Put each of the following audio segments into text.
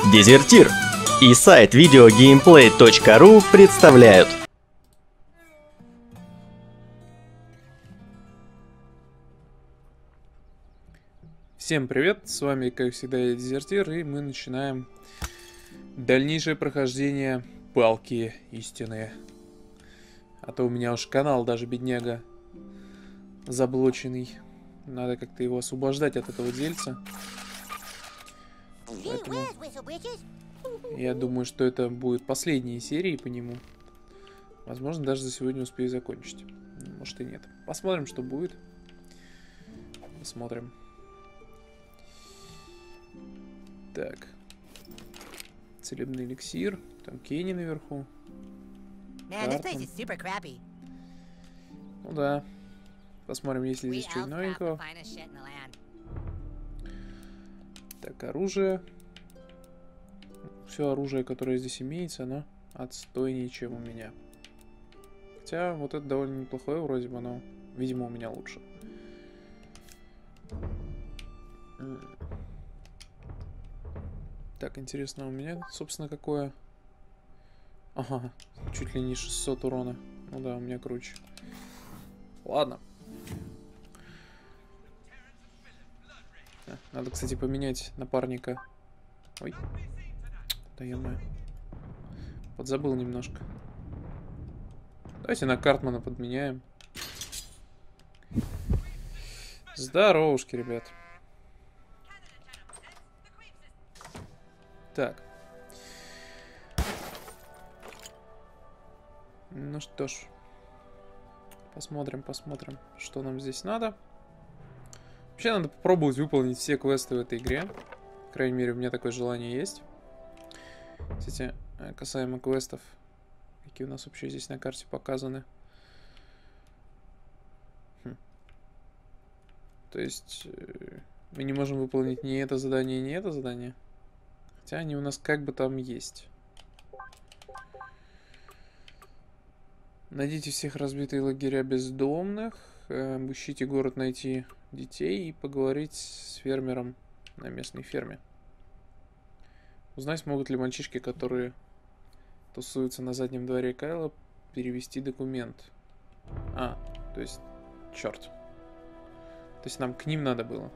Дезертир и сайт videogameplay.ru представляют. Всем привет, с вами, как всегда, я Дезертир, и мы начинаем дальнейшее прохождение Палки Истины. А то у меня уж канал даже, бедняга, заблоченный. Надо как-то его освобождать от этого дельца. Поэтому я думаю, что это будут последние серии по нему. Возможно, даже за сегодня успею закончить. Может и нет. Посмотрим, что будет. Посмотрим. Так. Целебный эликсир. Там Кенни наверху. Ну да. Посмотрим, есть ли здесь что-нибудь новенького. Так, оружие. Все оружие, которое здесь имеется, оно отстойнее, чем у меня. Хотя, вот это довольно неплохое вроде бы, но, видимо, у меня лучше. Так, интересно, у меня, собственно, какое? Ага, чуть ли не 600 урона. Ну да, у меня круче. Ладно. Надо, кстати, поменять напарника. Ой. Да ё-моё. Подзабыл немножко. Давайте на Картмана подменяем. Здоровушки, ребят. Так. Ну что ж. Посмотрим, что нам здесь надо. Вообще, надо попробовать выполнить все квесты в этой игре. По крайней мере, у меня такое желание есть. Кстати, касаемо квестов, какие у нас вообще здесь на карте показаны. То есть, мы не можем выполнить ни это задание, ни это задание. Хотя они у нас как бы там есть. Найдите всех разбитые лагеря бездомных. Обыщите город, найти детей и поговорить с фермером на местной ферме. Узнать, могут ли мальчишки, которые тусуются на заднем дворе Кайла, перевести документ. То есть, черт. То есть нам к ним надо было.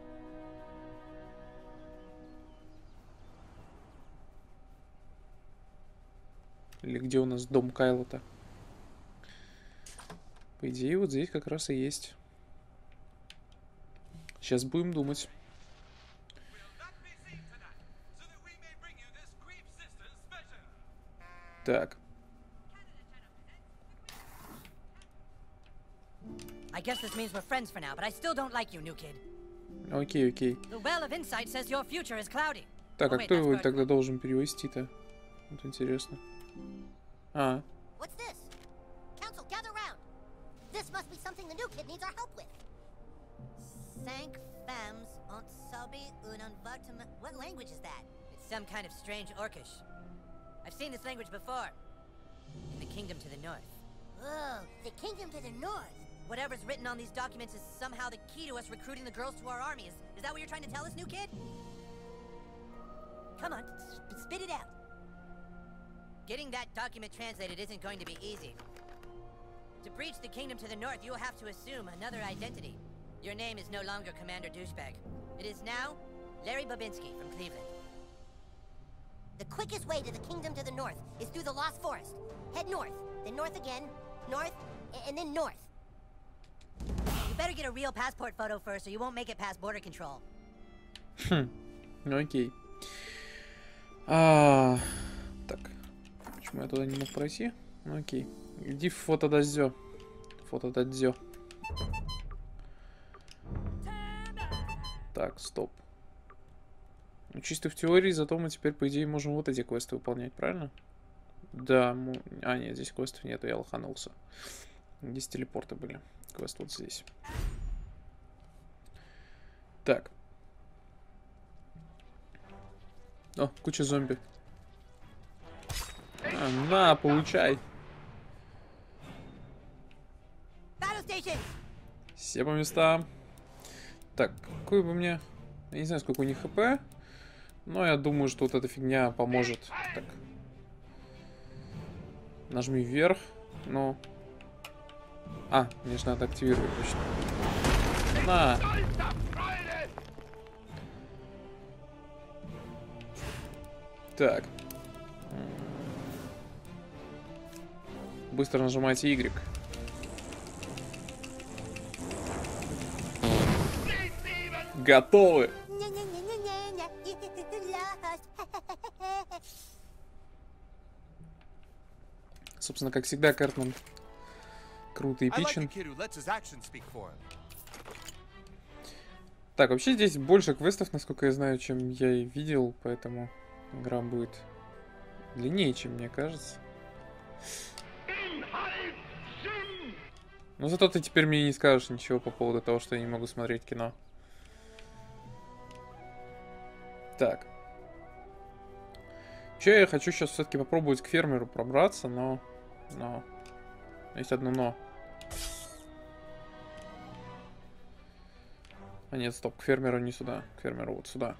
Или где у нас дом Кайла-то? По идее, вот здесь как раз и есть. Сейчас будем думать. Так. Окей. Так, а кто его тогда должен перевести-то? Вот интересно. What language is that? It's some kind of strange Orcish. I've seen this language before. In the kingdom to the north. Oh, the kingdom to the north. Whatever's written on these documents is somehow the key to us recruiting the girls to our army. Is that what you're trying to tell us, new kid? Come on, spit it out. Getting that document translated isn't going to be easy. To breach the kingdom to the north, you will have to assume another identity. Your name is no longer Commander Douchebag. It is now Larry Babinski from Cleveland. The quickest way to the kingdom to the north is through the Lost Forest. Head north, then north again, north, and then north. You better get a real passport photo first, or you won't make it past border control. Окей. Так. Почему я туда не мог пройти? Окей. Иди в фотодадзё. Фотодадзё. Так, стоп. Ну, чисто в теории, зато мы теперь, по идее, можем вот эти квесты выполнять, правильно? Да, нет, здесь квестов нету, я лоханулся. Здесь телепорты были. Квест вот здесь. Так. О, куча зомби. На, получай. Все по местам. Так, какой бы мне... Я не знаю, сколько у них хп. Но я думаю, что вот эта фигня поможет. Так. Нажми вверх. Ну. А, мне же надо активировать точно. На. Так. Быстро нажимайте Y. Готовы. Собственно, как всегда, Картман круто эпичен. Так, вообще здесь больше квестов, насколько я знаю, чем я и видел, поэтому игра будет длиннее, чем мне кажется. Но зато ты теперь мне не скажешь ничего по поводу того, что я не могу смотреть кино. Так. Че, я хочу сейчас все-таки попробовать к фермеру пробраться, но... Есть одно но. А нет, стоп, к фермеру не сюда. К фермеру вот сюда.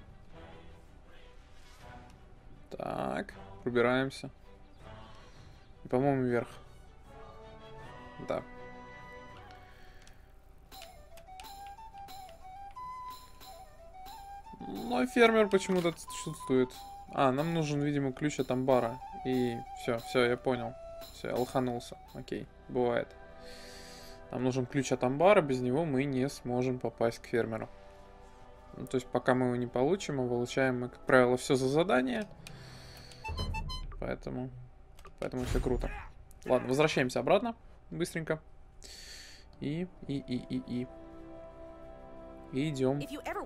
Так, пробираемся. И, по-моему, вверх. Да. Но фермер почему-то отсутствует. А, нам нужен, видимо, ключ от амбара. И все, я понял. Все, я лоханулся. Окей, бывает. Нам нужен ключ от амбара, без него мы не сможем попасть к фермеру. Ну, то есть, пока мы его не получим, мы получаем, как правило, все за задание. Поэтому все круто. Ладно, возвращаемся обратно. Быстренько. И идем.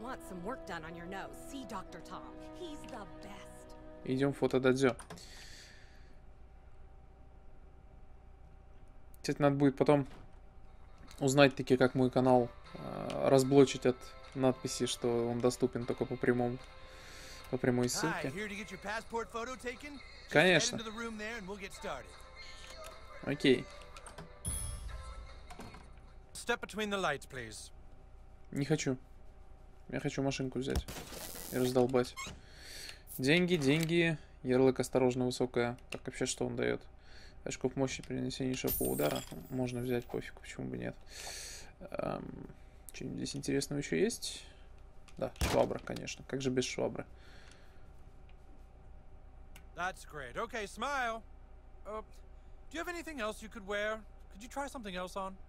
Идем в фотодадзё. Кстати, надо будет потом узнать таки, как мой канал разблочить от надписи, что он доступен только по прямой ссылке. Конечно. Окей. Не хочу. Я хочу машинку взять и раздолбать. Деньги. Ярлык осторожно высокая. Так, вообще, что он дает? Очков мощи при нанесении шопового удара. Можно взять, пофиг, почему бы нет. Что-нибудь здесь интересного еще есть? Да, швабра, конечно. Как же без швабры? That's great. Okay, smile. Do you have anything else you could wear? Could you try something else on?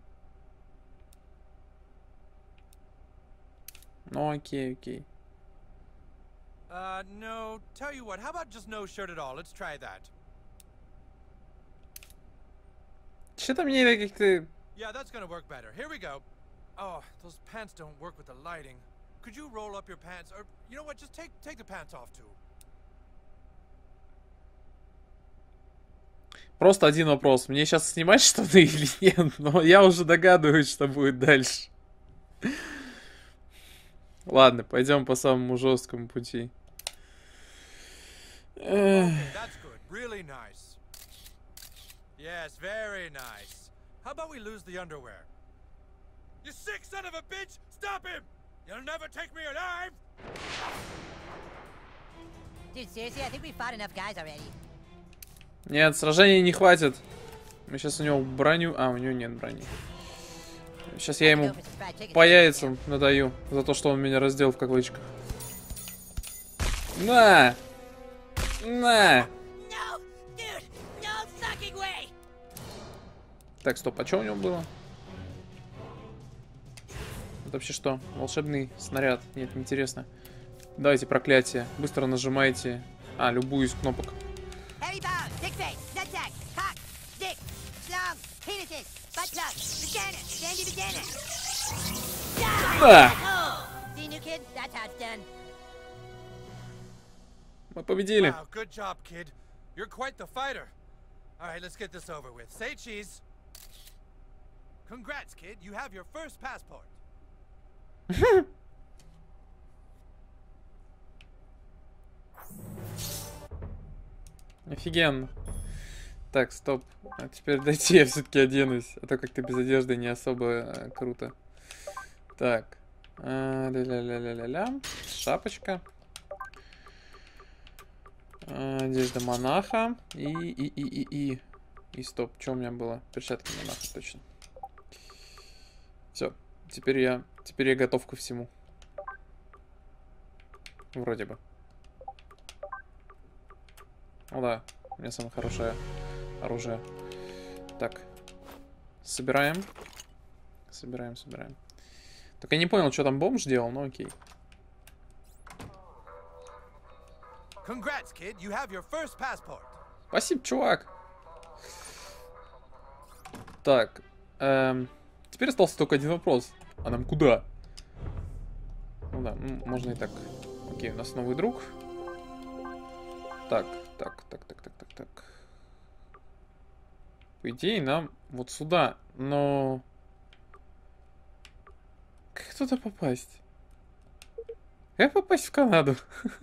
Ну, окей. No. Tell you what, how about just no shirt at all? Let's try that. Что-то мне как-то... Yeah, that's gonna work better. Here we go. Oh, those pants don't work with the lighting. Could you roll up your pants? Or, you know what, just take the pants off too. Просто один вопрос. Мне сейчас снимать что-то или нет? Но я уже догадываюсь, что будет дальше. Ладно, пойдем по самому жесткому пути. That's good. Really nice. Yes, very nice. How about we lose the underwear? You sick son of a bitch! Stop him! You'll never take me alive! Dude, seriously, I think we fought enough guys already. Нет, сражения не хватит. Мы сейчас у него броню... А, у него нет брони. Сейчас я ему по яйцам надаю за то, что он меня раздел в кавычках. На! На! Так, стоп, а что у него было? Это вообще что? Волшебный снаряд? Нет, неинтересно. Давайте проклятие. Быстро нажимайте. А, любую из кнопок. Да! Мы победили. Wow, good job, kid. You're quite the fighter. All right, let's get this over with. Say cheese. Congrats, kid. You have your first passport. Офигенно. Так, стоп. А теперь дайте я все-таки оденусь. А то как-то без одежды не особо круто. Так. Ля-ля-ля-ля-ля. Шапочка. Одежда монаха. И стоп, что у меня было? Перчатки монаха, точно. Все, теперь я готов ко всему. Вроде бы. Ну да, у меня самое хорошее оружие. Так. Собираем. Собираем. Так я не понял, что там бомж делал, но окей. Congrats, kid. You have your first passport. Спасибо, чувак. Так. Теперь остался только один вопрос. А нам куда? Ну да, можно и так. Окей, у нас новый друг. Так. По идее, нам вот сюда. Но... Как туда попасть? Как попасть в Канаду?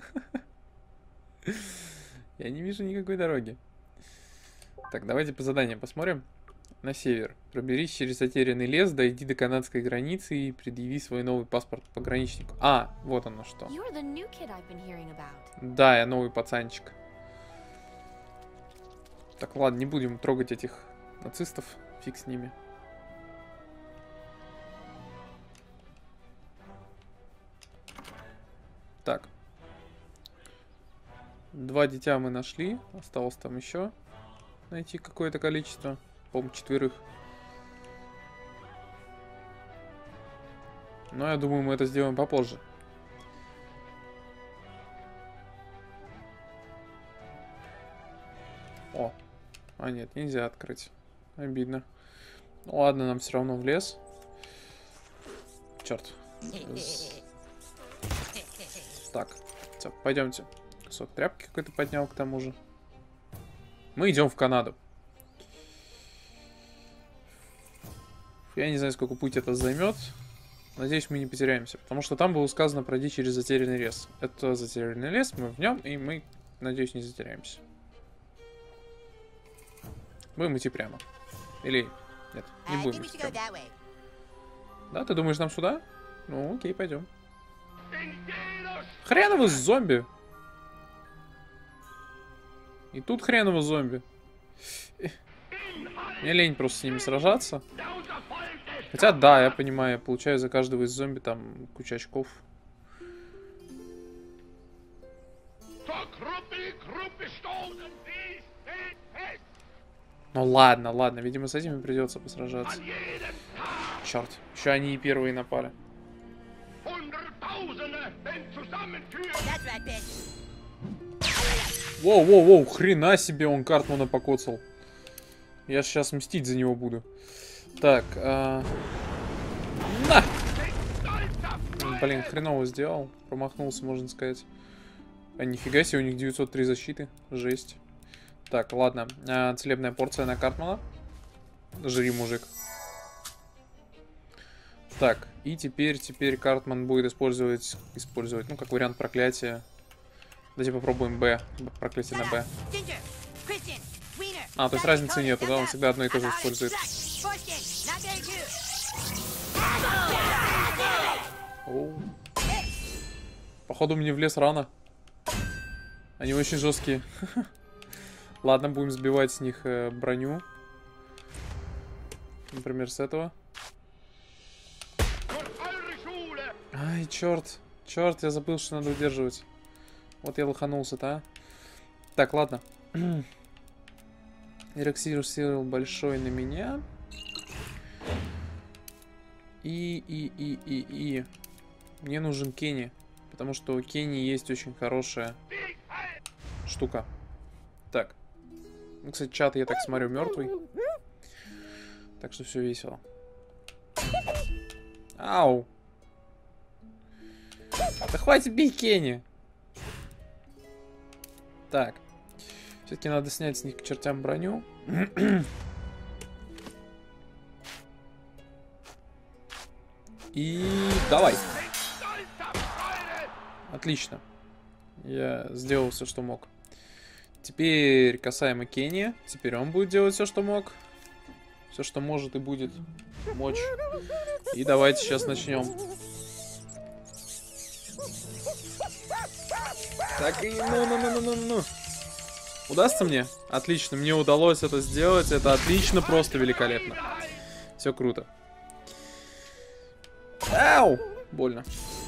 Я не вижу никакой дороги. Так, давайте по заданию посмотрим. На север. Проберись через затерянный лес, дойди до канадской границы и предъяви свой новый паспорт пограничнику. А, вот оно что. Да, я новый пацанчик. Так, ладно, не будем трогать этих нацистов. Фиг с ними. Так. 2 дитя мы нашли. Осталось там еще найти какое-то количество. По-моему, 4. Но я думаю, мы это сделаем попозже. О. А нет, нельзя открыть. Обидно. Ну ладно, нам все равно в лес. Черт. Так. Все, пойдемте. Кусок тряпки какой-то поднял к тому же. Мы идем в Канаду. Я не знаю, сколько путь это займет. Надеюсь, мы не потеряемся. Потому что там было сказано пройди через затерянный лес. Это затерянный лес, мы в нем, и мы, надеюсь, не затеряемся. Будем идти прямо. Или... Нет, не будем идти прямо. Да, ты думаешь, нам сюда? Ну, окей, пойдем. Хреново зомби! И тут хреново зомби. Мне лень просто с ними сражаться. Хотя, да, я понимаю, я получаю за каждого из зомби там кучу очков. Ну ладно, видимо, с этими придется посражаться. Черт, еще они и первые напали. Воу, хрена себе он Картмана покоцал. Я сейчас мстить за него буду. Так, на! Блин, хреново сделал. Промахнулся, можно сказать. А нифига себе, у них 903 защиты. Жесть. Так, ладно. Целебная порция на Картмана. Жри, мужик. Так, и теперь Картман будет использовать, ну, как вариант проклятия. Давайте попробуем Б. Проклятие на Б. А, то есть разницы нету, да? Он всегда одно и то же использует. Оу. Походу мне в лес рано. Они очень жесткие. Ладно, будем сбивать с них броню. Например, с этого. Ай, черт. Черт, я забыл, что надо удерживать. Вот я лоханулся-то, а. Так, ладно. Эликсир сил большой на меня. И мне нужен Кенни. Потому что у Кенни есть очень хорошая штука. Так. Ну, кстати, чат, я так смотрю, мертвый. Так что все весело. Ау. Да хватит бить Кенни. Так. Все-таки надо снять с них к чертям броню. И давай. Отлично. Я сделал все, что мог. Теперь касаемо Кенни. Теперь он будет делать все, что мог. Все, что может и будет мочь. И давайте сейчас начнем. Так и ну. Удастся мне? Отлично, мне удалось это сделать. Это отлично, просто великолепно. Все круто. Ау! Больно.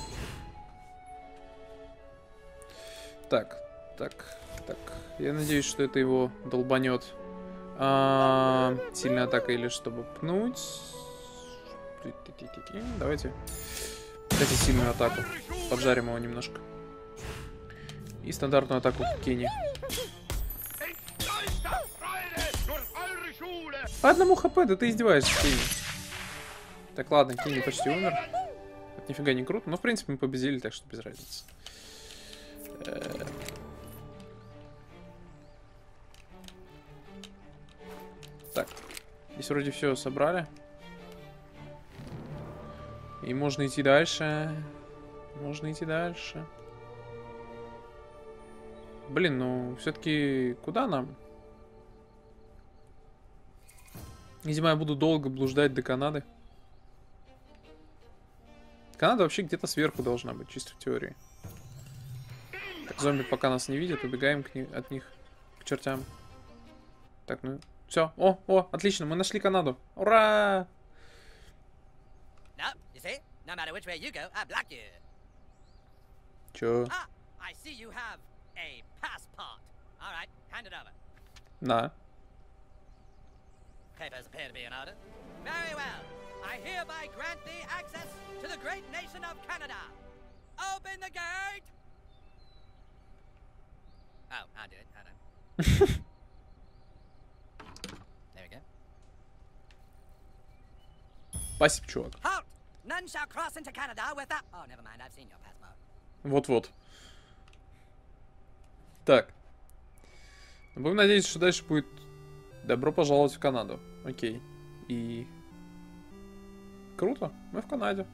Так. Я надеюсь, что это его долбанет. Сильная атака или чтобы пнуть. Давайте. Кстати, сильную атаку. Поджарим его немножко. И стандартную атаку Кенни. По одному хп, да ты издеваешься, Кенни. Так, ладно, Кенни почти умер. Это нифига не круто, но в принципе мы победили, так что без разницы. Так, здесь вроде все собрали. И можно идти дальше. Блин, ну все-таки куда нам? Видимо, я буду долго блуждать до Канады. Канада вообще где-то сверху должна быть, чисто в теории. Так, зомби пока нас не видят, убегаем от них к чертям. Так, ну все. О, отлично, мы нашли Канаду. Ура! Чё? На. Papers appear to be in order. Very well. I hereby grant thee access to the great nation of Canada. Open the gate! Oh, I'll do it. Hold on. There we go. Спасибо, чувак. Halt! None shall cross into Canada without... Oh, never mind. I've seen your passport. Вот-вот. Так. Будем надеяться, что дальше будет... Добро пожаловать в Канаду. Окей. И... Круто. Мы в Канаде.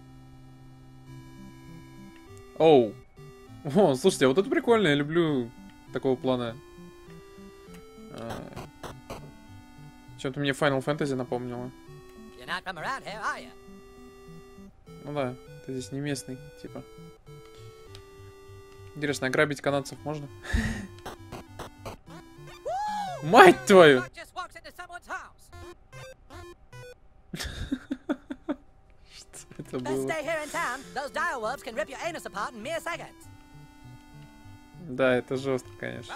Оу. О, слушайте, а вот это прикольно. Я люблю такого плана. Чем-то мне Final Fantasy напомнило. Ну да, ты здесь не местный, типа. Интересно, ограбить канадцев можно? Мать твою! Что это было? Да, это жестко, конечно.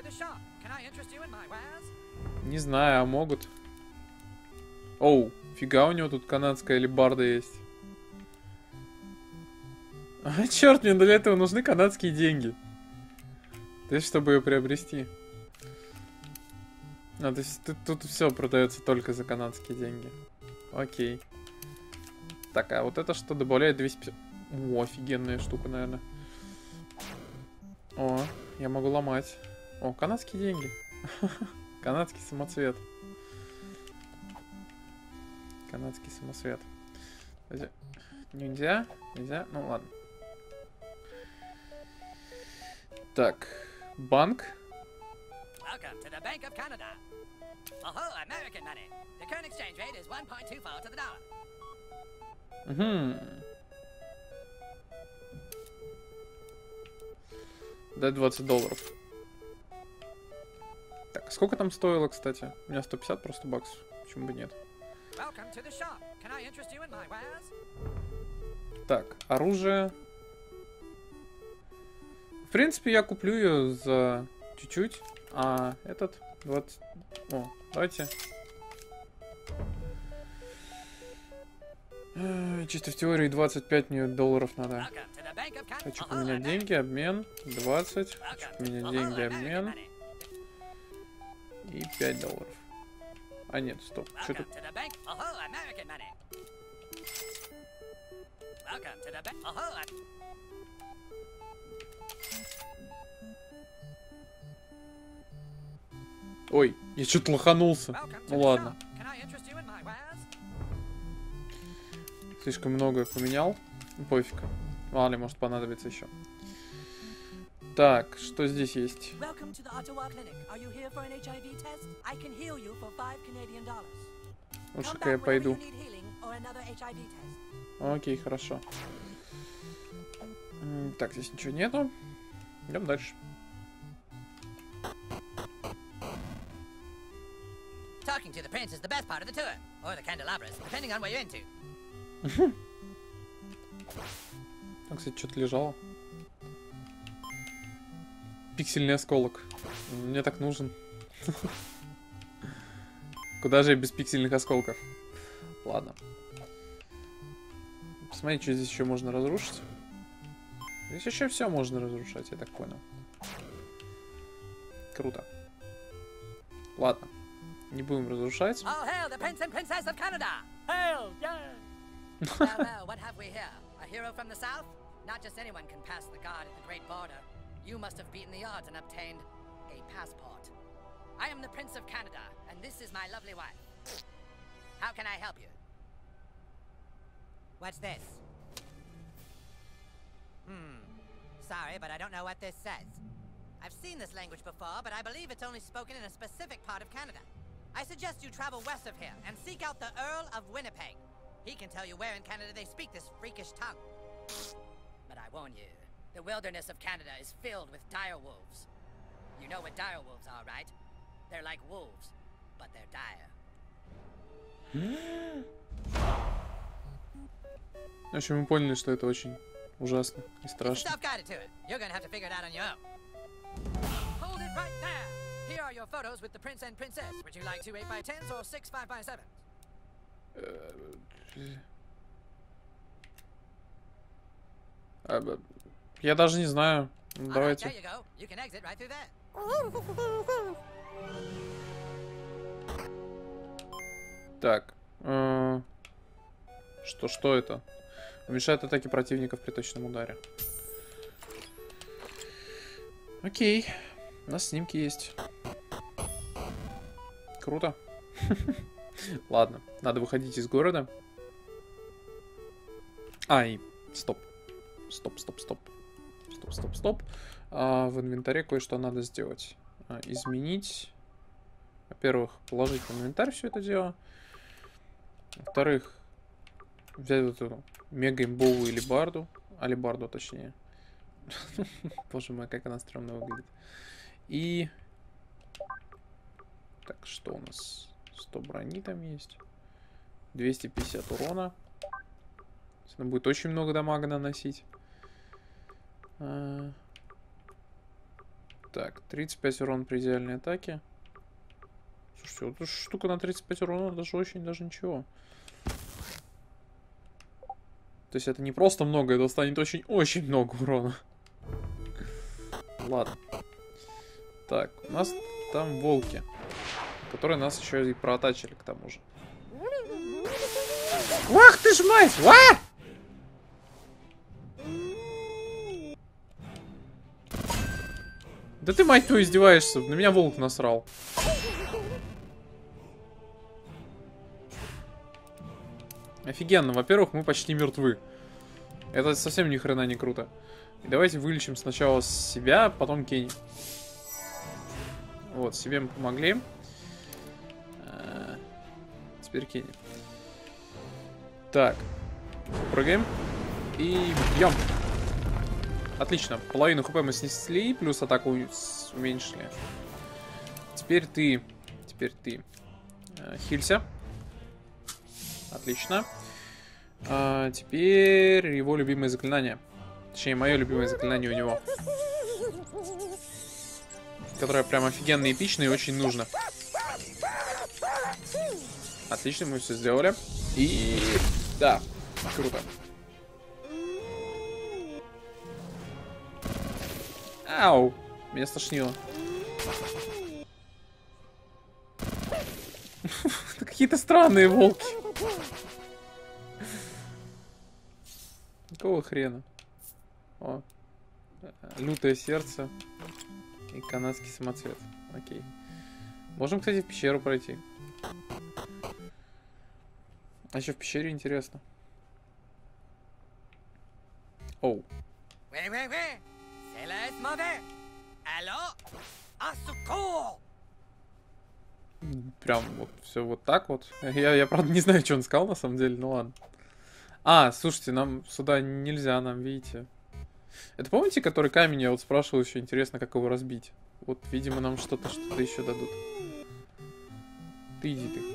Не знаю, а могут. Оу, фига у него тут канадская алебарда есть. А, черт, мне для этого нужны канадские деньги. То есть, чтобы ее приобрести. А, то есть тут все продается только за канадские деньги. Окей. Так, а вот это что добавляет 250... О, офигенная штука, наверное. О, я могу ломать. О, канадские деньги. Канадский самоцвет. Канадский самоцвет. Нельзя? Нельзя? Ну ладно. Так, банк. Welcome to the Bank of Canada. Oh, American money. The current exchange rate is 1.24 to the dollar. Дай $20. Так, сколько там стоило, кстати? У меня 150 просто баксов. Почему бы нет? Так, оружие. В принципе, я куплю ее за чуть-чуть. А этот 20... О, давайте. Чисто в теории 25 мне долларов надо. Хочу поменять деньги, обмен. 20. Хочу поменять деньги, обмен. И $5. А нет, стоп. Что тут? Ой, я что-то лоханулся. Ну ладно. Слишком много поменял. Ну, пофиг. Ладно, может понадобится еще. Так, что здесь есть? Лучше-ка я пойду. Окей, хорошо. Так, здесь ничего нету. Идем дальше. Talking to the prince is the best part of the tour. Or the candelabras, depending on what you're into. Там, кстати, что-то лежало. Пиксельный осколок. Мне так нужен. Куда же я без пиксельных осколков? Ладно. Посмотрите, что здесь еще можно разрушить. Здесь еще все можно разрушать, я так понял. Круто. Ладно. Не будем разрушать. All hail the Prince and Princess of Canada! Hail, yeah! Well, what have we here? A hero from the south? Not just anyone can pass the guard at the Great Border. You must have beaten the odds and obtained a passport. I am the Prince of Canada, and this is my lovely wife. How can I help you? What's this? Sorry, but I don't know what this says. I've seen this language before, but I believe it's only spoken in a specific part of Canada. I suggest you travel west of here and seek out the Earl of Winnipeg. He can tell you where in Canada they speak this freakish tongue. But I warn you, the wilderness of Canada is filled with dire wolves. You know what dire wolves are, right? They're like wolves, but they're dire. В общем, мы поняли, что это очень ужасно и страшно. Hold it right there. Here are your photos with the prince and princess. Would you like 2 8x10s or 6 5x7s? Я даже не знаю. Давайте. Так. Что это? Уменьшает атаки противников при точном ударе. Окей. У нас снимки есть. Круто. Ладно. Надо выходить из города. Ай, стоп. Стоп. В инвентаре кое-что надо сделать. Изменить. Во-первых, положить в инвентарь все это дело. Во-вторых, взять вот эту мега-имбовую алебарду. Алебарду, точнее. Боже мой, как она стрёмно выглядит. И... Так, что у нас? 100 брони там есть. 250 урона. Она будет очень много дамага наносить. Так, 35 урона при идеальной атаке. Слушайте, вот эта штука на 35 урона даже ничего. То есть это не просто много, это станет очень много урона. Ладно. Так, у нас там волки, которые нас еще и проатачили к тому же. Ах ты ж мать! Ва! Да ты, мать твою, издеваешься. На меня волк насрал. Офигенно. Во-первых, мы почти мертвы. Это совсем ни хрена не круто. И давайте вылечим сначала себя, потом Кенни. Вот, себе мы помогли. Теперь Кенни. Так. Прыгаем. И бьем. Отлично. Половину хп мы снесли, плюс атаку уменьшили. Теперь ты. Хилься. Отлично. Теперь его любимое заклинание. Точнее, мое любимое заклинание у него. Которое прям офигенно эпично и очень нужно. Отлично, мы все сделали. И... да, круто. Ау! Меня стошнило. Какие-то странные волки. Какого хрена? О. Лютое сердце. И канадский самоцвет. Окей. Можем, кстати, в пещеру пройти. А еще в пещере интересно. Оу. Прям вот все вот так вот. Я правда не знаю, что он сказал на самом деле, ну ладно. А, слушайте, нам сюда нельзя, нам, видите. Это помните, который камень, я вот спрашивал еще, интересно, как его разбить. Вот, видимо, нам что-то еще дадут. ты, иди ты.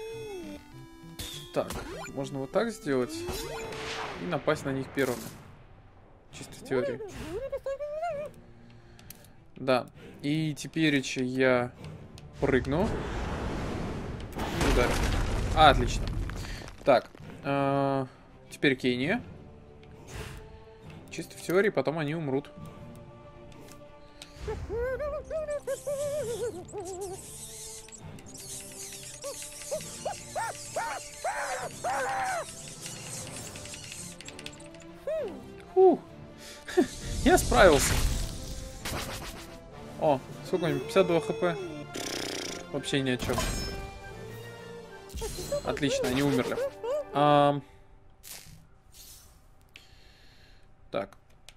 Так, можно вот так сделать и напасть на них первыми. Чисто в теории. Да. И теперь я прыгну и ударю. Отлично. Так. Теперь Кения. Чисто в теории, потом они умрут. Фух. Я справился. О, сколько у него? 52 хп. Вообще ни о чем. Отлично, они умерли. Так.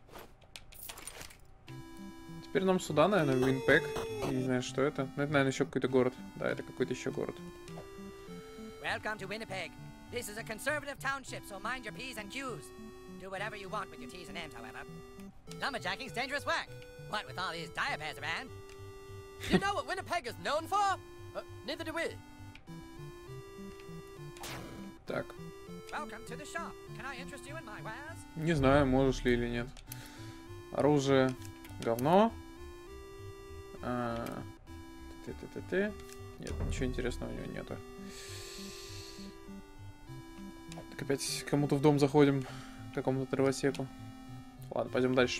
Теперь нам сюда, наверное, Винпек. Я не знаю, что это. Но это, наверное, еще какой-то город. Да, это какой-то еще город. Welcome to Winnipeg. This is a conservative township, so mind your P's and Q's. Do whatever you want with your T's and M's, however. Lumberjacking's dangerous work. What with all these diabears around? You know what Winnipeg is known for? Neither do we. Так. Welcome to the shop. Can I interest you in my wares? Не знаю, можешь ли или нет. Оружие. Говно. Нет, ничего интересного у него нету. Так опять кому-то в дом заходим. К какому-то дровосеку. Ладно, пойдем дальше.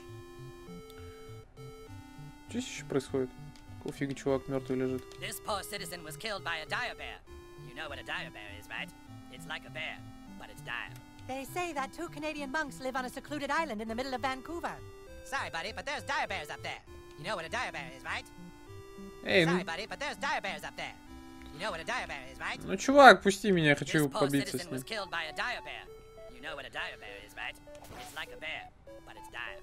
Что здесь еще происходит? Какого фига чувак мертвый лежит? This poor citizen was killed by a dire bear. You know what a dire bear is, right? It's like a bear, but it's dire. They say that 2 Canadian monks live on a secluded island in the middle of Vancouver. Sorry, buddy, but there's dire bears up there. You know what a dire bear is, right? Эй, Sorry, buddy, but there's dire bears up there. You know what a dire bear is, right? ну чувак, пусти меня, я хочу This poor побиться с citizen ним. was killed by a dire bear. You know what a dire bear is, right? It's like a bear, but it's dire.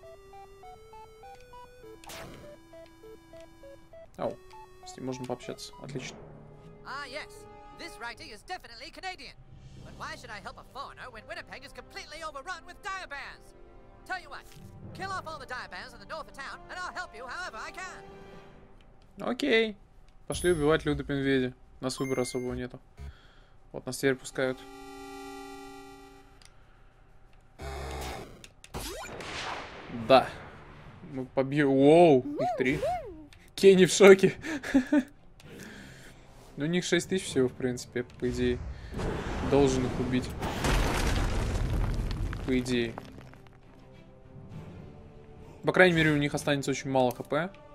Ау, с ним можно пообщаться. Отлично. Ah, yes. This writing is definitely Canadian. But why should I help a foreigner when Winnipeg is completely overrun with dire bears? Tell you what, kill off all the dire bears in the north of town, and I'll help you however I can. Окей. Пошли убивать Люда-Медведя. У нас выбора особого нету. Вот нас теперь пускают. Да. Мы побьем. Воу, их 3. Кенни в шоке. Ну, у них 6000 всего, в принципе, по идее. Должен их убить. По идее. По крайней мере, у них останется очень мало хп.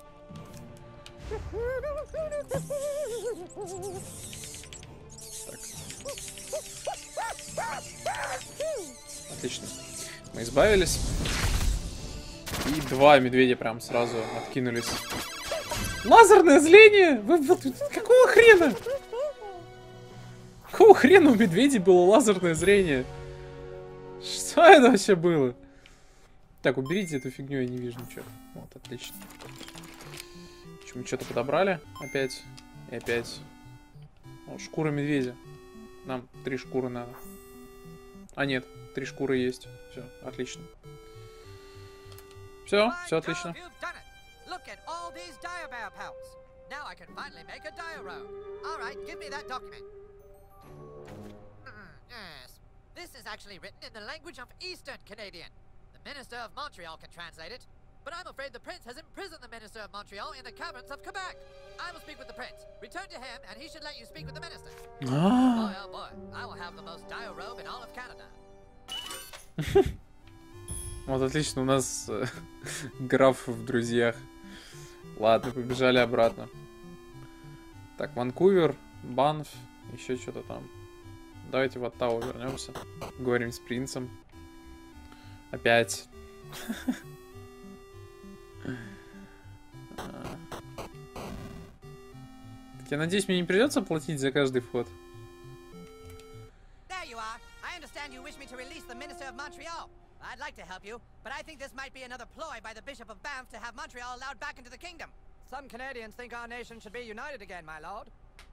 Так. Отлично. Мы избавились. И 2 медведя прям сразу откинулись. Лазерное зрение! Какого хрена? Какого хрена у медведей было лазерное зрение? Что это вообще было? Так, уберите эту фигню, я не вижу ничего. Вот, отлично. Мы что-то подобрали опять. И опять. О, шкура медведя. Нам 3 шкуры надо. А нет, 3 шкуры есть. Все, отлично. Все отлично. Look at all these dire bear pelts. Now I can finally make a dire road. All right, give me that document. Yes. This is actually written in the language of Eastern Canadian. The Minister of Montreal can translate it. But I'm afraid the Prince has imprisoned the Minister of Montreal in the caverns of Quebec. I will speak with the Prince. Return to him, and he should let you speak with the Minister. Boy, oh boy, I will have the most dire robe in all of Canada. Вот, отлично, у нас граф в друзьях. Ладно, побежали обратно. Так, Ванкувер, Банф, еще что-то там. Давайте в Оттаву вернемся. Говорим с принцем. Опять. Я надеюсь, мне не придется платить за каждый вход. There you are. I understand you wish me to release the Minister of Montreal. I'd like to help you, but I think this might be another ploy by the Bishop of Banff to have Montreal allowed back into the kingdom. Some Canadians think our nation should be united again, my lord.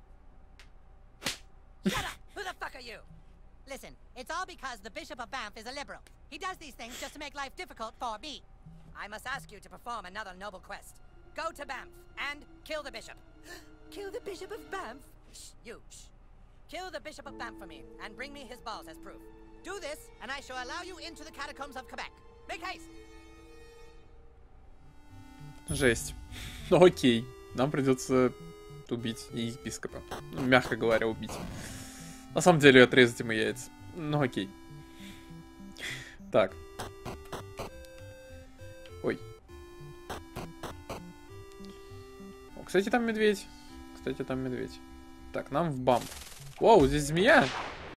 Shut up! Who the fuck are you? Listen, it's all because the Bishop of Banff is a liberal. He does these things just to make life difficult for me. I must ask you to perform another noble quest. Go to Banff and kill the bishop. Kill the Bishop of Banff? Shh. Kill the Bishop of Banff for me, and bring me his balls as proof. Do this, and I shall allow you into the catacombs of Quebec. Make haste! Жесть. Ну окей. Нам придется убить и епископа. Ну, мягко говоря, убить. На самом деле отрезать ему яйца. Ну окей. Так. Ой. О, кстати, там медведь. Так, нам в бамп. Воу, здесь змея.